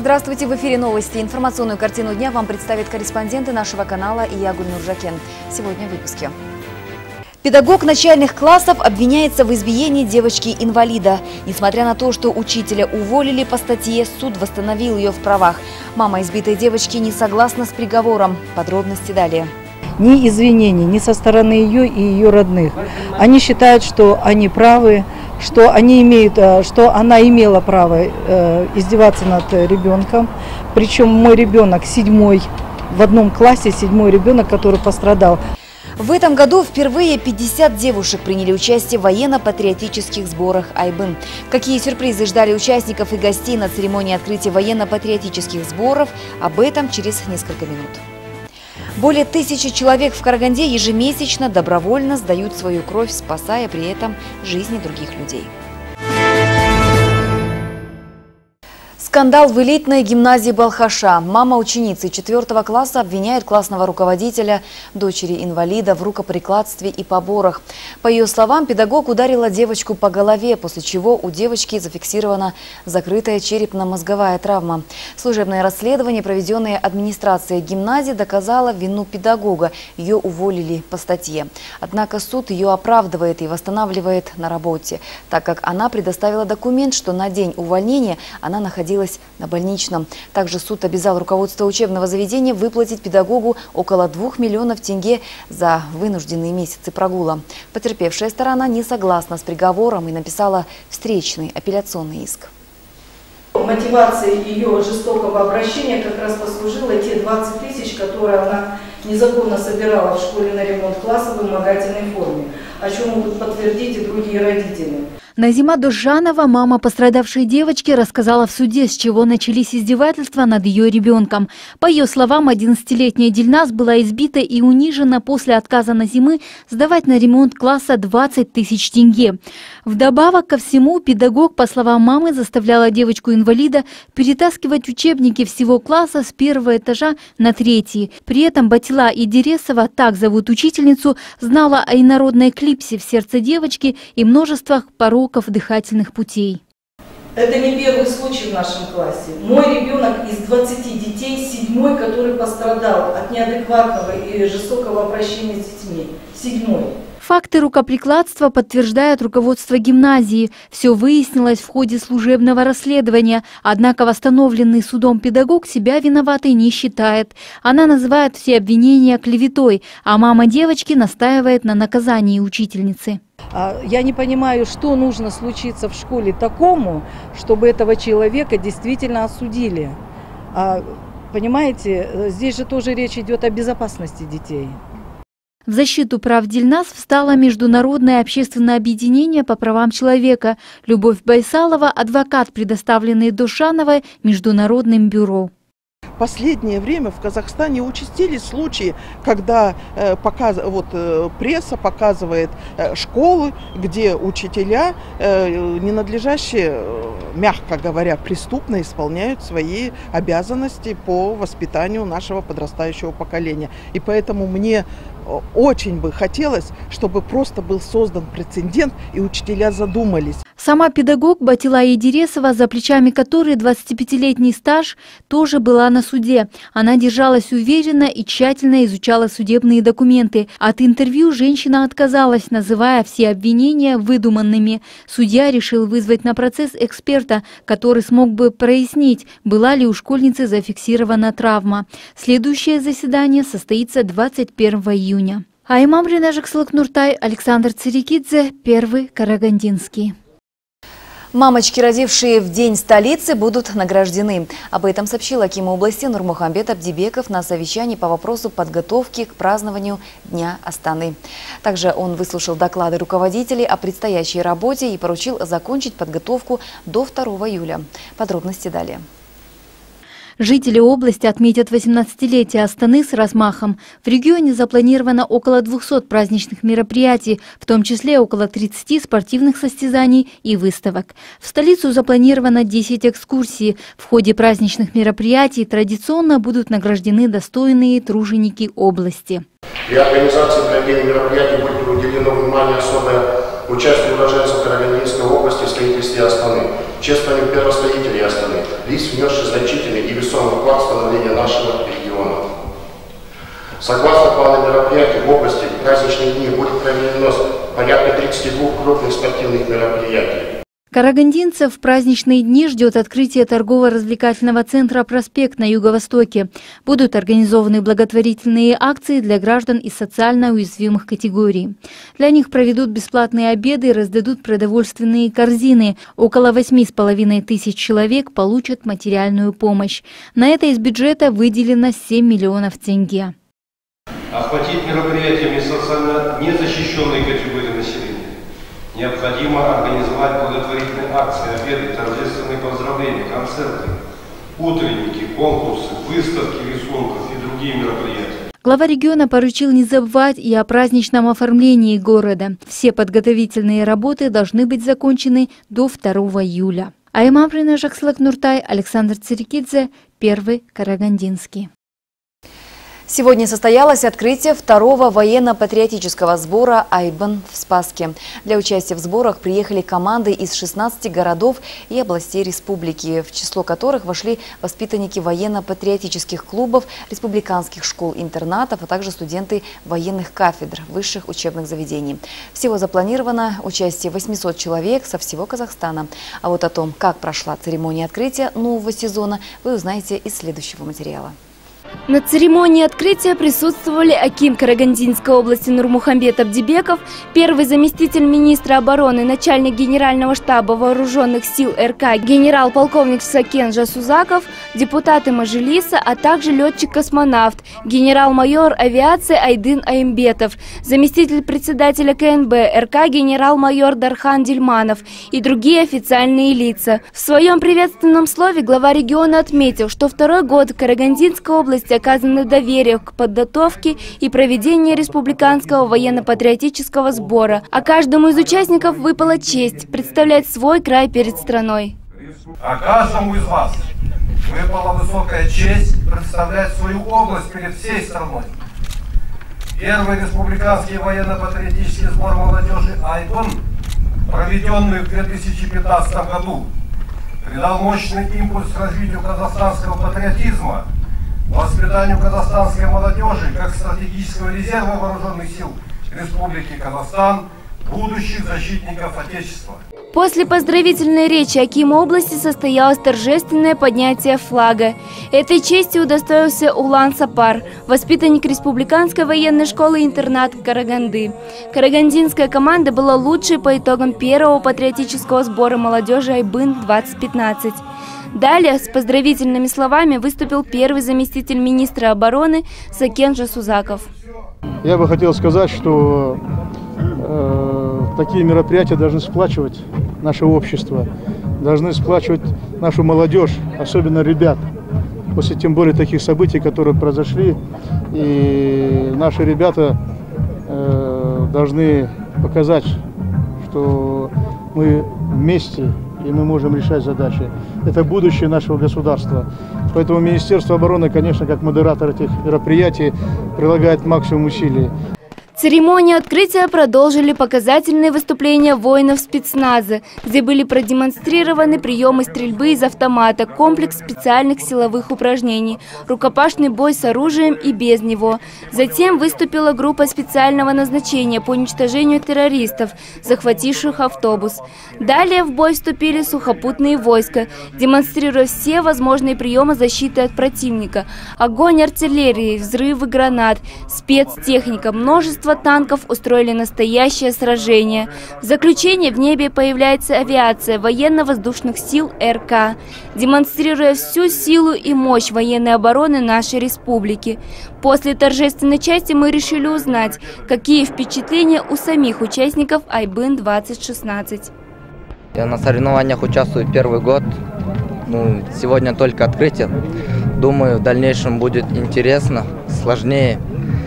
Здравствуйте, в эфире новости. Информационную картину дня вам представят корреспонденты нашего канала и я, Гульнур Жакен. Сегодня в выпуске. Педагог начальных классов обвиняется в избиении девочки-инвалида. Несмотря на то, что учителя уволили по статье, суд восстановил ее в правах. Мама избитой девочки не согласна с приговором. Подробности далее. Ни извинений, ни со стороны ее и ее родных. Они считают, что они правы, что она имела право издеваться над ребенком. Причем мой ребенок седьмой, в одном классе седьмой ребенок, который пострадал. В этом году впервые 50 девушек приняли участие в военно-патриотических сборах Айбын. Какие сюрпризы ждали участников и гостей на церемонии открытия военно-патриотических сборов, об этом через несколько минут. Более 1000 человек в Караганде ежемесячно добровольно сдают свою кровь, спасая при этом жизни других людей. Скандал в элитной гимназии Балхаша. Мама ученицы 4 класса обвиняет классного руководителя, дочери инвалида, в рукоприкладстве и поборах. По ее словам, педагог ударила девочку по голове, после чего у девочки зафиксирована закрытая черепно-мозговая травма. Служебное расследование, проведенное администрацией гимназии, доказало вину педагога. Ее уволили по статье. Однако суд ее оправдывает и восстанавливает на работе, так как она предоставила документ, что на день увольнения она находилась на больничном. Также суд обязал руководство учебного заведения выплатить педагогу около 2 миллионов тенге за вынужденные месяцы прогула. Потерпевшая сторона не согласна с приговором и написала встречный апелляционный иск. Мотивацией ее жестокого обращения как раз послужило те 20 тысяч, которые она незаконно собирала в школе на ремонт класса в вымогательной форме, о чем могут подтвердить и другие родители. Назима Дожанова, мама пострадавшей девочки, рассказала в суде, с чего начались издевательства над ее ребенком. По ее словам, 11-летняя Дильназ была избита и унижена после отказа Назимы сдавать на ремонт класса 20 тысяч тенге. Вдобавок ко всему, педагог, по словам мамы, заставляла девочку-инвалида перетаскивать учебники всего класса с 1-го этажа на 3-й. При этом Батила Идиресова, так зовут учительницу, знала о инородной клипсе в сердце девочки и множествах пороков дыхательных путей. Это не первый случай в нашем классе. Мой ребенок из 20 детей, 7-й, который пострадал от неадекватного и жестокого обращения с детьми. 7-й. Факты рукоприкладства подтверждает руководство гимназии. Все выяснилось в ходе служебного расследования. Однако восстановленный судом педагог себя виноватой не считает. Она называет все обвинения клеветой, а мама девочки настаивает на наказании учительницы. Я не понимаю, что нужно случиться в школе такому, чтобы этого человека действительно осудили. Понимаете, здесь же тоже речь идет о безопасности детей. В защиту прав Дильназ встало Международное общественное объединение по правам человека. Любовь Байсалова, адвокат, предоставленный Душановой Международным бюро. В последнее время в Казахстане участились случаи, когда пресса показывает школы, где учителя ненадлежащие, мягко говоря, преступно исполняют свои обязанности по воспитанию нашего подрастающего поколения. И поэтому мне очень бы хотелось, чтобы просто был создан прецедент и учителя задумались. Сама педагог Батила Идиресова, за плечами которой 25-летний стаж, тоже была на суде. Она держалась уверенно и тщательно изучала судебные документы. От интервью женщина отказалась, называя все обвинения выдуманными. Судья решил вызвать на процесс эксперта, который смог бы прояснить, была ли у школьницы зафиксирована травма. Следующее заседание состоится 21 июня. Аймам Ринажик Салыкнуртай, Александр Цирикидзе, Первый Карагандинский. Мамочки, родившие в день столицы, будут награждены. Об этом сообщил аким области Нурмухамбет Абдибеков на совещании по вопросу подготовки к празднованию Дня Астаны. Также он выслушал доклады руководителей о предстоящей работе и поручил закончить подготовку до 2 июля. Подробности далее. Жители области отметят 18-летие Астаны с размахом. В регионе запланировано около 200 праздничных мероприятий, в том числе около 30 спортивных состязаний и выставок. В столицу запланировано 10 экскурсий. В ходе праздничных мероприятий традиционно будут награждены достойные труженики области. При организации проведения мероприятий будет уделено внимание особое участие уроженцев Карагандинской области в строительстве Астаны, чествованию первостроителей Астаны, лиц, внесших значительный и весомый вклад в становление нашего региона. Согласно плану мероприятий в области, в праздничные дни будет проведено порядка 32 крупных спортивных мероприятий. Карагандинцев в праздничные дни ждет открытие торгово-развлекательного центра «Проспект» на юго-востоке. Будут организованы благотворительные акции для граждан из социально уязвимых категорий. Для них проведут бесплатные обеды и раздадут продовольственные корзины. Около 8,5 тысяч человек получат материальную помощь. На это из бюджета выделено 7 миллионов тенге. Охватить мероприятиями социально незащищенные категории населения. Необходимо организовать благотворительные акции, обеды, торжественные поздравления, концерты, утренники, конкурсы, выставки рисунков и другие мероприятия. Глава региона поручил не забывать и о праздничном оформлении города. Все подготовительные работы должны быть закончены до 2 июля. Айман Принажакслак Нуртай, Александр Цирикидзе, Первый Карагандинский. Сегодня состоялось открытие второго военно-патриотического сбора «Айбын» в Спасске. Для участия в сборах приехали команды из 16 городов и областей республики, в число которых вошли воспитанники военно-патриотических клубов, республиканских школ-интернатов, а также студенты военных кафедр высших учебных заведений. Всего запланировано участие 800 человек со всего Казахстана. А вот о том, как прошла церемония открытия нового сезона, вы узнаете из следующего материала. На церемонии открытия присутствовали аким Карагандинской области Нурмухамбет Абдибеков, первый заместитель министра обороны, начальник генерального штаба вооруженных сил РК генерал-полковник Сакен Жасузаков, депутаты Мажилиса, а также летчик-космонавт, генерал-майор авиации Айдын Аймбетов, заместитель председателя КНБ РК генерал-майор Дархан Дильманов и другие официальные лица. В своем приветственном слове глава региона отметил, что второй год Карагандинской области оказано доверие к подготовке и проведению республиканского военно-патриотического сбора, а каждому из участников выпала честь представлять свой край перед страной. А каждому из вас выпала высокая честь представлять свою область перед всей страной. Первый республиканский военно-патриотический сбор молодежи «Айбын», проведенный в 2015 году, придал мощный импульс развитию казахстанского патриотизма, воспитанию казахстанской молодежи как стратегического резерва вооруженных сил Республики Казахстан, будущих защитников Отечества. После поздравительной речи акима области состоялось торжественное поднятие флага. Этой честью удостоился Улан Сапар, воспитанник республиканской военной школы-интернат Караганды. Карагандинская команда была лучшей по итогам первого патриотического сбора молодежи «Айбын-2015». Далее с поздравительными словами выступил первый заместитель министра обороны Сакен Жасузаков. Я бы хотел сказать, что такие мероприятия должны сплачивать наше общество, должны сплачивать нашу молодежь, особенно ребят. После тем более таких событий, которые произошли, и наши ребята должны показать, что мы вместе и мы можем решать задачи. Это будущее нашего государства. Поэтому Министерство обороны, конечно, как модератор этих мероприятий, прилагает максимум усилий. Церемонию открытия продолжили показательные выступления воинов спецназа, где были продемонстрированы приемы стрельбы из автомата, комплекс специальных силовых упражнений, рукопашный бой с оружием и без него. Затем выступила группа специального назначения по уничтожению террористов, захвативших автобус. Далее в бой вступили сухопутные войска, демонстрируя все возможные приемы защиты от противника. Огонь артиллерии, взрывы гранат, спецтехника, множество танков устроили настоящее сражение. В заключение в небе появляется авиация военно-воздушных сил РК, демонстрируя всю силу и мощь военной обороны нашей республики. После торжественной части мы решили узнать, какие впечатления у самих участников Айбын-2016. Я на соревнованиях участвую первый год. Сегодня только открытие. Думаю, в дальнейшем будет интересно, сложнее.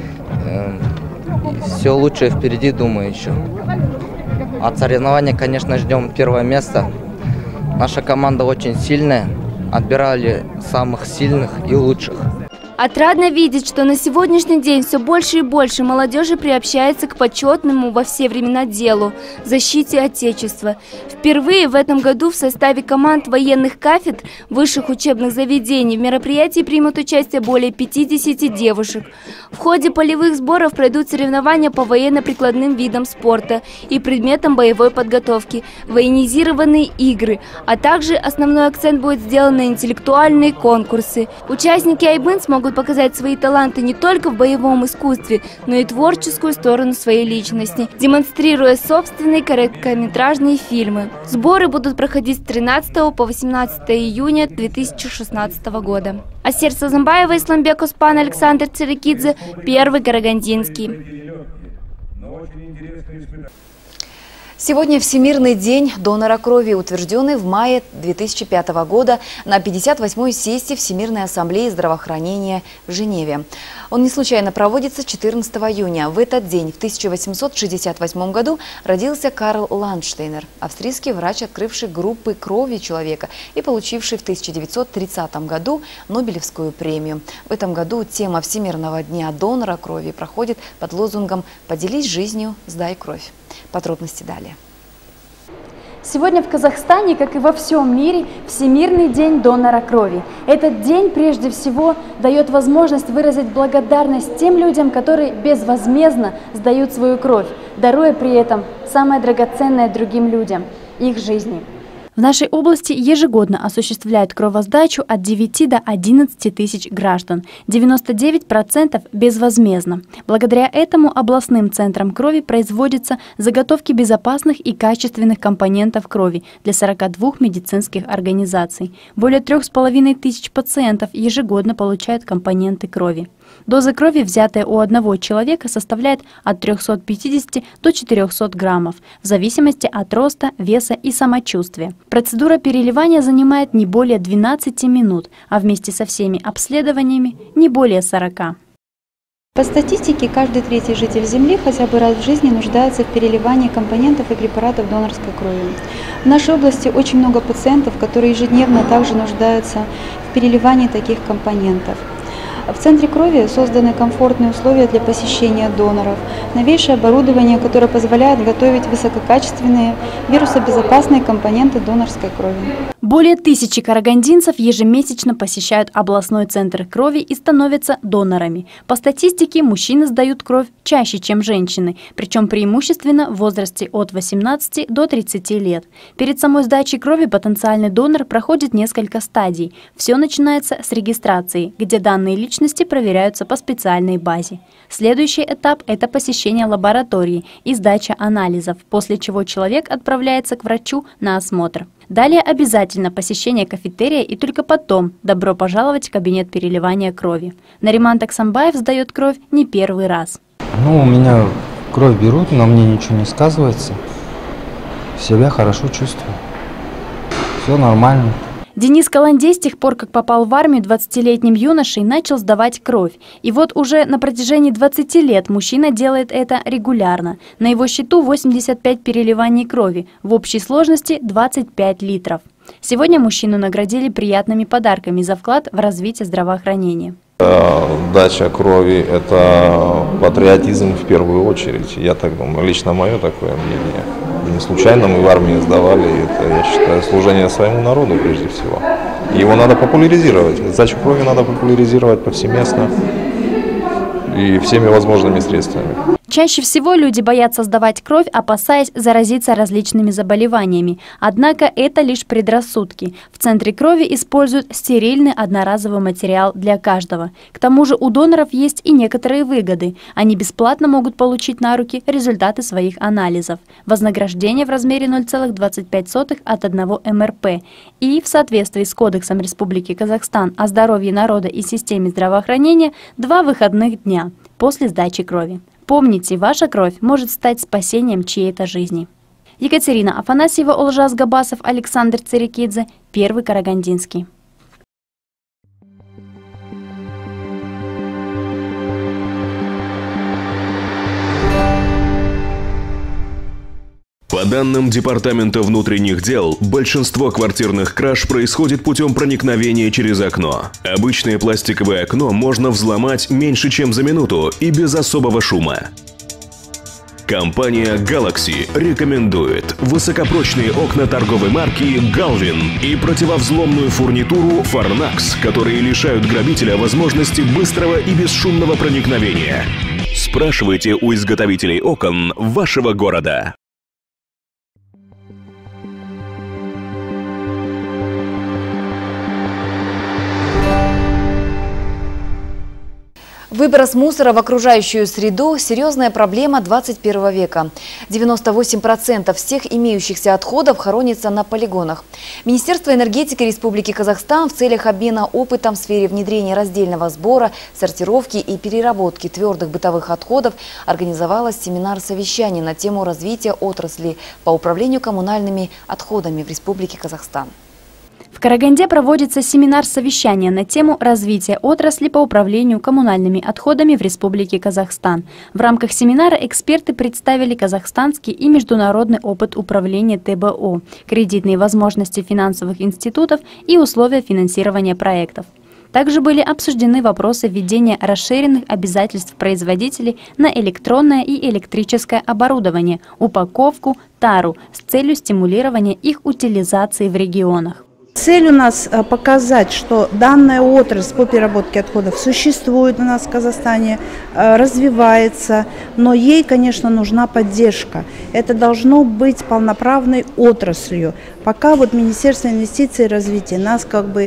Все лучшее впереди, думаю, еще. От соревнований, конечно, ждем первое место. Наша команда очень сильная. Отбирали самых сильных и лучших. Отрадно видеть, что на сегодняшний день все больше и больше молодежи приобщается к почетному во все времена делу – защите Отечества. Впервые в этом году в составе команд военных кафедр высших учебных заведений в мероприятии примут участие более 50 девушек. В ходе полевых сборов пройдут соревнования по военно-прикладным видам спорта и предметам боевой подготовки, военизированные игры, а также основной акцент будет сделан на интеллектуальные конкурсы. Участники Айбын смогут показать свои таланты не только в боевом искусстве, но и творческую сторону своей личности, демонстрируя собственные короткометражные фильмы. Сборы будут проходить с 13 по 18 июня 2016 года. Асер Сазымбаева, Исламбек Оспан, Александр Цирикидзе, Первый Карагандинский. Сегодня Всемирный день донора крови, утвержденный в мае 2005 года на 58-й сессии Всемирной ассамблеи здравоохранения в Женеве. Он не случайно проводится 14 июня. В этот день, в 1868 году, родился Карл Ландштейнер, австрийский врач, открывший группы крови человека и получивший в 1930 году Нобелевскую премию. В этом году тема Всемирного дня донора крови проходит под лозунгом «Поделись жизнью, сдай кровь». Подробности далее. Сегодня в Казахстане, как и во всем мире, Всемирный день донора крови. Этот день прежде всего дает возможность выразить благодарность тем людям, которые безвозмездно сдают свою кровь, даруя при этом самое драгоценное другим людям – их жизни. В нашей области ежегодно осуществляют кровосдачу от 9 до 11 тысяч граждан, 99% безвозмездно. Благодаря этому областным центрам крови производятся заготовки безопасных и качественных компонентов крови для 42 медицинских организаций. Более 3500 пациентов ежегодно получают компоненты крови. Доза крови, взятая у одного человека, составляет от 350 до 400 граммов, в зависимости от роста, веса и самочувствия. Процедура переливания занимает не более 12 минут, а вместе со всеми обследованиями не более 40. По статистике, каждый третий житель Земли хотя бы раз в жизни нуждается в переливании компонентов и препаратов донорской крови. В нашей области очень много пациентов, которые ежедневно также нуждаются в переливании таких компонентов. В центре крови созданы комфортные условия для посещения доноров, новейшее оборудование, которое позволяет готовить высококачественные, вирусобезопасные компоненты донорской крови. Более 1000 карагандинцев ежемесячно посещают областной центр крови и становятся донорами. По статистике, мужчины сдают кровь чаще, чем женщины, причем преимущественно в возрасте от 18 до 30 лет. Перед самой сдачей крови потенциальный донор проходит несколько стадий. Все начинается с регистрации, где данные личности проверяются по специальной базе. Следующий этап – это посещение лаборатории и сдача анализов, после чего человек отправляется к врачу на осмотр. Далее обязательно посещение кафетерия и только потом добро пожаловать в кабинет переливания крови. Нариман Таксамбаев сдает кровь не первый раз. У меня кровь берут, но мне ничего не сказывается. Себя хорошо чувствую. Все нормально. Денис Каландей с тех пор, как попал в армию 20-летним юношей, начал сдавать кровь. И вот уже на протяжении 20 лет мужчина делает это регулярно. На его счету 85 переливаний крови, в общей сложности 25 литров. Сегодня мужчину наградили приятными подарками за вклад в развитие здравоохранения. Дача крови – это патриотизм в первую очередь. Я так думаю, лично мое такое мнение. Не случайно мы в армии сдавали, это, я считаю, служение своему народу прежде всего. Его надо популяризировать. Сдачу крови надо популяризировать повсеместно и всеми возможными средствами. Чаще всего люди боятся сдавать кровь, опасаясь заразиться различными заболеваниями. Однако это лишь предрассудки. В центре крови используют стерильный одноразовый материал для каждого. К тому же у доноров есть и некоторые выгоды. Они бесплатно могут получить на руки результаты своих анализов. Вознаграждение в размере 0,25 от 1 МРП. И в соответствии с Кодексом Республики Казахстан о здоровье народа и системе здравоохранения 2 выходных дня после сдачи крови. Помните, ваша кровь может стать спасением чьей-то жизни. Екатерина Афанасьева, Олжас Габасов, Александр Цирикидзе, Первый Карагандинский. Под данным Департамента внутренних дел, большинство квартирных краж происходит путем проникновения через окно. Обычное пластиковое окно можно взломать меньше, чем за минуту и без особого шума. Компания Galaxy рекомендует высокопрочные окна торговой марки Galvin и противовзломную фурнитуру Farnax, которые лишают грабителя возможности быстрого и бесшумного проникновения. Спрашивайте у изготовителей окон вашего города. Выброс мусора в окружающую среду – серьезная проблема 21 века. 98% всех имеющихся отходов хоронится на полигонах. Министерство энергетики Республики Казахстан в целях обмена опытом в сфере внедрения раздельного сбора, сортировки и переработки твердых бытовых отходов организовало семинар-совещание на тему развития отрасли по управлению коммунальными отходами в Республике Казахстан. В Караганде проводится семинар-совещание на тему развития отрасли по управлению коммунальными отходами в Республике Казахстан. В рамках семинара эксперты представили казахстанский и международный опыт управления ТБО, кредитные возможности финансовых институтов и условия финансирования проектов. Также были обсуждены вопросы введения расширенных обязательств производителей на электронное и электрическое оборудование, упаковку, тару с целью стимулирования их утилизации в регионах. Цель у нас показать, что данная отрасль по переработке отходов существует у нас в Казахстане, развивается, но ей, конечно, нужна поддержка. Это должно быть полноправной отраслью. Пока вот Министерство инвестиций и развития нас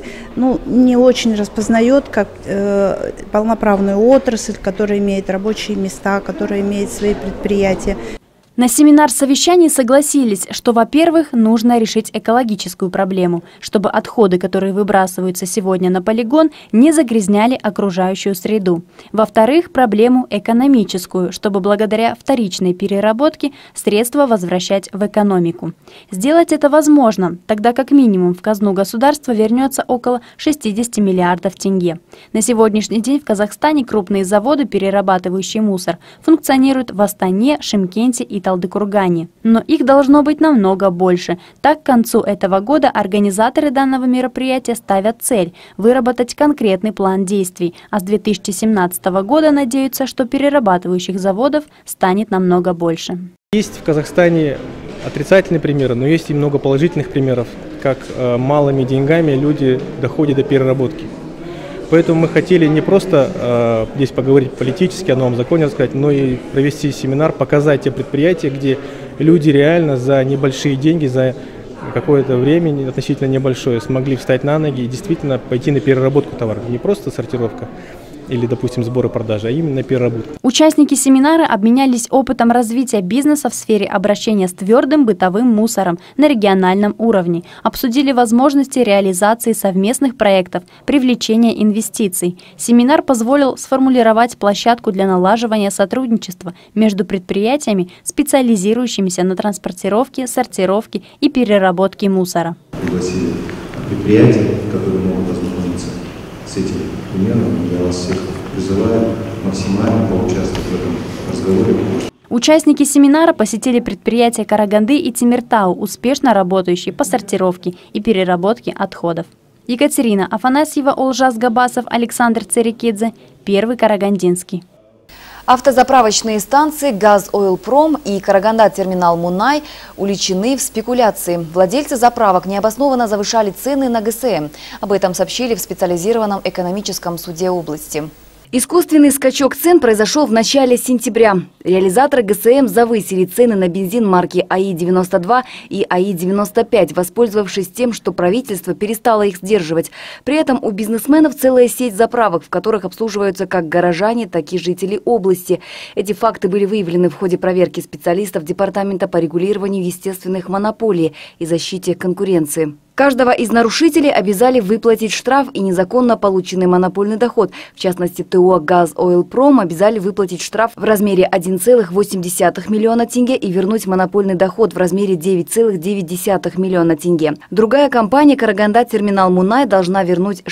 не очень распознает как полноправную отрасль, которая имеет рабочие места, которая имеет свои предприятия. На семинар-совещании согласились, что, во-первых, нужно решить экологическую проблему, чтобы отходы, которые выбрасываются сегодня на полигон, не загрязняли окружающую среду. Во-вторых, проблему экономическую, чтобы благодаря вторичной переработке средства возвращать в экономику. Сделать это возможно, тогда как минимум в казну государства вернется около 60 миллиардов тенге. На сегодняшний день в Казахстане крупные заводы, перерабатывающие мусор, функционируют в Астане, Шымкенте и Талдыкургане. Но их должно быть намного больше. Так, к концу этого года организаторы данного мероприятия ставят цель – выработать конкретный план действий, а с 2017 года надеются, что перерабатывающих заводов станет намного больше. Есть в Казахстане отрицательные примеры, но есть и много положительных примеров, как малыми деньгами люди доходят до переработки. Поэтому мы хотели не просто здесь поговорить политически о новом законе рассказать, но и провести семинар, показать те предприятия, где люди реально за небольшие деньги, за какое-то время относительно небольшое смогли встать на ноги и действительно пойти на переработку товара. Не просто сортировка или, допустим, сбор и продажа, а именно переработка. Участники семинара обменялись опытом развития бизнеса в сфере обращения с твердым бытовым мусором на региональном уровне, обсудили возможности реализации совместных проектов, привлечения инвестиций. Семинар позволил сформулировать площадку для налаживания сотрудничества между предприятиями, специализирующимися на транспортировке, сортировке и переработке мусора. Пригласили предприятия, которые могут ознакомиться с этим примером. Я вас всех призываю максимально поучаствовать в этом разговоре. Участники семинара посетили предприятия Караганды и Темиртау, успешно работающие по сортировке и переработке отходов. Екатерина Афанасьева, Олжас Габасов, Александр Церекидзе, Первый Карагандинский. Автозаправочные станции «Газойлпром» и «Караганда-терминал Мунай» уличены в спекуляции. Владельцы заправок необоснованно завышали цены на ГСМ. Об этом сообщили в специализированном экономическом суде области. Искусственный скачок цен произошел в начале сентября. Реализаторы ГСМ завысили цены на бензин марки АИ-92 и АИ-95, воспользовавшись тем, что правительство перестало их сдерживать. При этом у бизнесменов целая сеть заправок, в которых обслуживаются как горожане, так и жители области. Эти факты были выявлены в ходе проверки специалистов Департамента по регулированию естественных монополий и защите конкуренции. Каждого из нарушителей обязали выплатить штраф и незаконно полученный монопольный доход. В частности, ТО «Газойлпром» обязали выплатить штраф в размере 1,8 миллиона тенге и вернуть монопольный доход в размере 9,9 миллиона тенге. Другая компания «Караганда-терминал Мунай» должна вернуть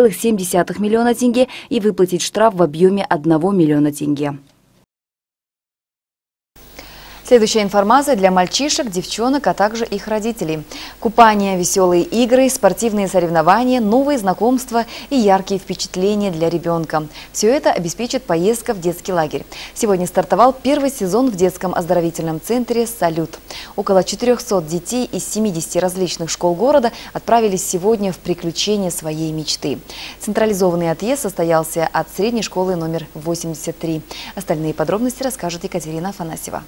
6,7 миллиона тенге и выплатить штраф в объеме 1 миллиона тенге. Следующая информация для мальчишек, девчонок, а также их родителей. Купание, веселые игры, спортивные соревнования, новые знакомства и яркие впечатления для ребенка. Все это обеспечит поездка в детский лагерь. Сегодня стартовал первый сезон в детском оздоровительном центре «Салют». Около 400 детей из 70 различных школ города отправились сегодня в приключения своей мечты. Централизованный отъезд состоялся от средней школы номер 83. Остальные подробности расскажет Екатерина Афанасьева.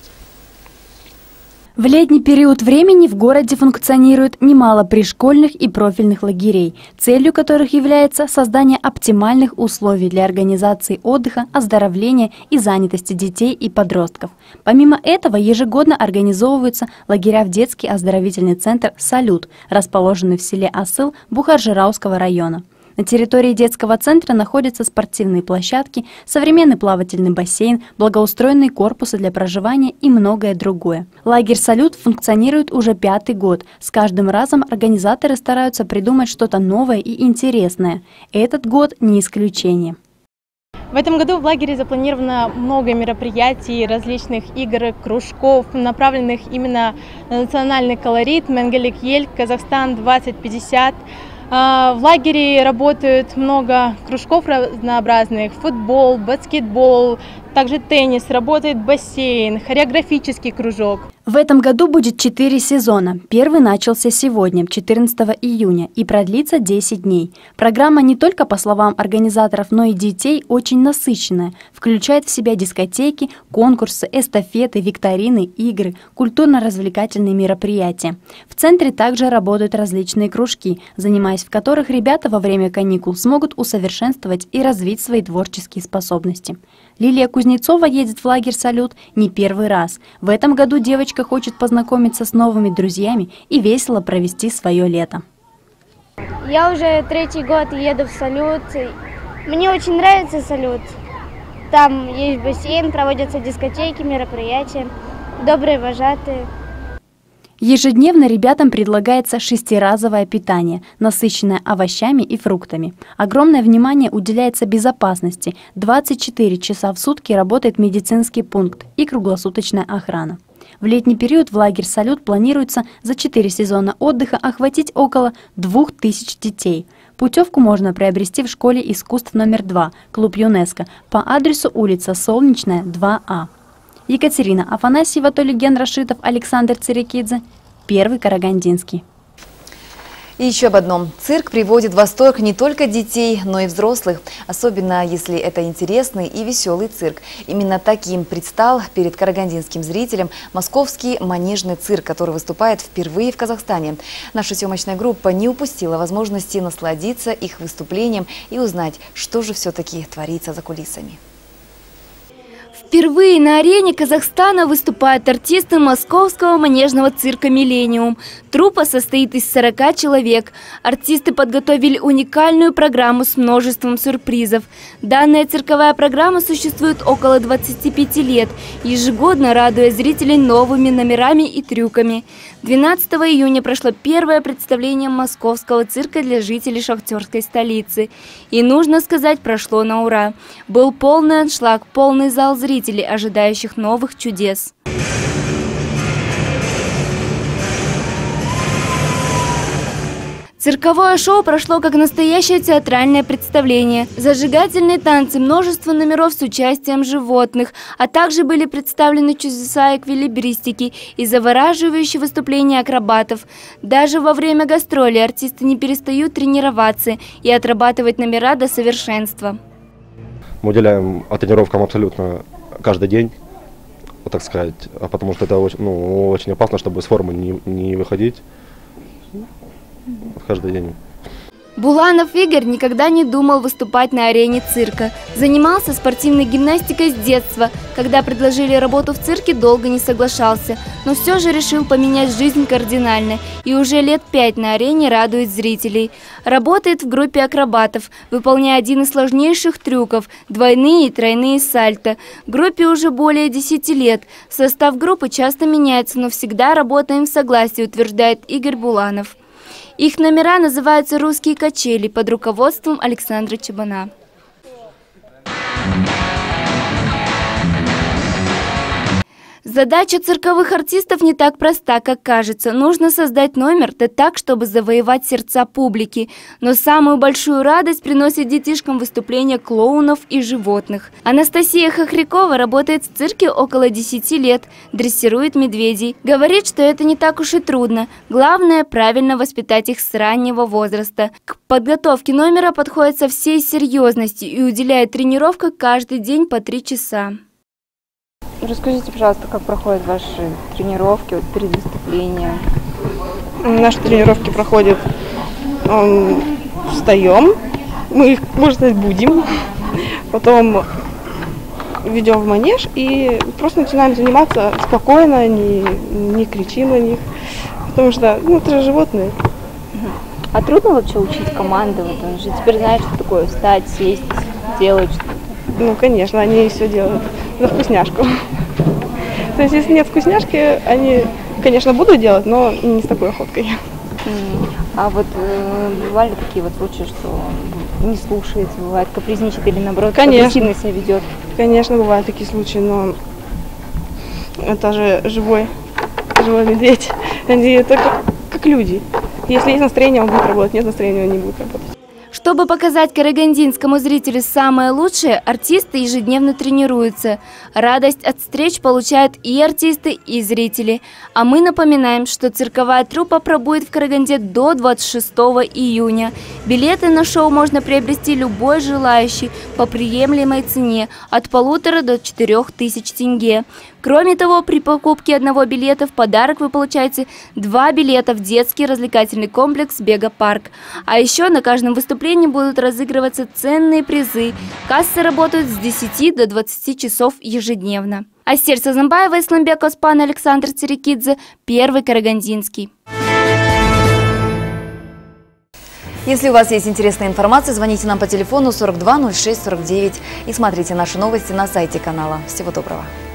В летний период времени в городе функционирует немало пришкольных и профильных лагерей, целью которых является создание оптимальных условий для организации отдыха, оздоровления и занятости детей и подростков. Помимо этого, ежегодно организовываются лагеря в детский оздоровительный центр «Салют», расположенный в селе Асыл Бухар-Жырауского района. На территории детского центра находятся спортивные площадки, современный плавательный бассейн, благоустроенные корпусы для проживания и многое другое. Лагерь «Салют» функционирует уже 5-й год. С каждым разом организаторы стараются придумать что-то новое и интересное. Этот год не исключение. В этом году в лагере запланировано много мероприятий, различных игр, кружков, направленных именно на национальный колорит «Менгелик Ель», Казахстан 2050. В лагере работают много кружков разнообразных: футбол, баскетбол, также теннис, работает бассейн, хореографический кружок. В этом году будет 4 сезона. Первый начался сегодня, 14 июня, и продлится 10 дней. Программа не только, по словам организаторов, но и детей очень насыщенная. Включает в себя дискотеки, конкурсы, эстафеты, викторины, игры, культурно-развлекательные мероприятия. В центре также работают различные кружки, занимаясь в которых ребята во время каникул смогут усовершенствовать и развить свои творческие способности. Лилия Кузнецова едет в лагерь «Салют» не первый раз. В этом году девочка хочет познакомиться с новыми друзьями и весело провести свое лето. Я уже 3-й год еду в «Салют». Мне очень нравится «Салют». Там есть бассейн, проводятся дискотеки, мероприятия, добрые вожатые. Ежедневно ребятам предлагается 6-разовое питание, насыщенное овощами и фруктами. Огромное внимание уделяется безопасности. 24 часа в сутки работает медицинский пункт и круглосуточная охрана. В летний период в лагерь «Салют» планируется за 4 сезона отдыха охватить около 2000 детей. Путевку можно приобрести в школе искусств номер 2, клуб ЮНЕСКО, по адресу улица Солнечная, 2А. Екатерина Афанасьева, Толиген Рашитов, Александр Цирикидзе, Первый Карагандинский. И еще об одном. Цирк приводит в восторг не только детей, но и взрослых, особенно если это интересный и веселый цирк. Именно таким предстал перед карагандинским зрителем московский манежный цирк, который выступает впервые в Казахстане. Наша съемочная группа не упустила возможности насладиться их выступлением и узнать, что же все-таки творится за кулисами. Впервые на арене Казахстана выступают артисты московского манежного цирка «Миллениум». Труппа состоит из 40 человек. Артисты подготовили уникальную программу с множеством сюрпризов. Данная цирковая программа существует около 25 лет, ежегодно радуя зрителей новыми номерами и трюками. 12 июня прошло первое представление московского цирка для жителей шахтерской столицы. И, нужно сказать, прошло на ура. Был полный аншлаг, полный зал зрителей, ожидающих новых чудес. Цирковое шоу прошло как настоящее театральное представление. Зажигательные танцы, множество номеров с участием животных, а также были представлены чудеса эквилибристики и завораживающие выступления акробатов. Даже во время гастролей артисты не перестают тренироваться и отрабатывать номера до совершенства. Мы уделяем тренировкам абсолютно каждый день, так сказать, потому что это очень опасно, чтобы с формы не выходить каждый день. Буланов Игорь никогда не думал выступать на арене цирка. Занимался спортивной гимнастикой с детства. Когда предложили работу в цирке, долго не соглашался, но все же решил поменять жизнь кардинально и уже лет 5 на арене радует зрителей. Работает в группе акробатов, выполняя один из сложнейших трюков – двойные и тройные сальто. Группе уже более 10 лет. Состав группы часто меняется, но всегда работаем в согласии, утверждает Игорь Буланов. Их номера называются «Русские качели» под руководством Александра Чебана. Задача цирковых артистов не так проста, как кажется. Нужно создать номер, да так, чтобы завоевать сердца публики. Но самую большую радость приносит детишкам выступления клоунов и животных. Анастасия Хохрякова работает в цирке около 10 лет, дрессирует медведей. Говорит, что это не так уж и трудно. Главное – правильно воспитать их с раннего возраста. К подготовке номера подходит со всей серьезностью и уделяет тренировкам каждый день по 3 часа. Расскажите, пожалуйста, как проходят ваши тренировки перед выступлением? Наши тренировки проходят, встаем, мы их, можно сказать, будем, потом ведем в манеж и просто начинаем заниматься спокойно, не кричим на них, потому что это же животные. А трудно вообще учить команды? Вот он же теперь знает, что такое встать, сесть, делать что-то. Ну, конечно, они все делают за вкусняшку. То есть, если нет вкусняшки, они, конечно, будут делать, но не с такой охоткой. А вот бывали такие вот случаи, что не слушается, бывает, капризничает или наоборот, агрессивно себя ведет? Конечно, бывают такие случаи, но это же живой медведь. Это как люди. Если есть настроение, он будет работать, нет настроения, он не будет работать. Чтобы показать карагандинскому зрителю самое лучшее, артисты ежедневно тренируются. Радость от встреч получают и артисты, и зрители. А мы напоминаем, что цирковая труппа пробует в Караганде до 26 июня. Билеты на шоу можно приобрести любой желающий по приемлемой цене от 1500 до 4000 тенге. Кроме того, при покупке одного билета в подарок вы получаете 2 билета в детский развлекательный комплекс «Бега-парк». А еще на каждом выступлении будут разыгрываться ценные призы. Кассы работают с 10 до 20 часов ежедневно. Ассель Сазанбаева, Исламбек Оспан, Александр Цирикидзе, Первый Карагандинский. Если у вас есть интересная информация, звоните нам по телефону 42 06 49 и смотрите наши новости на сайте канала. Всего доброго!